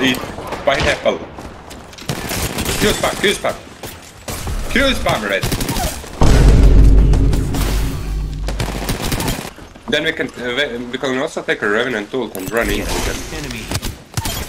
Eat. Pineapple. Q spam. Q spam, right? Then we can also take a revenant ult and run into them. Enemy.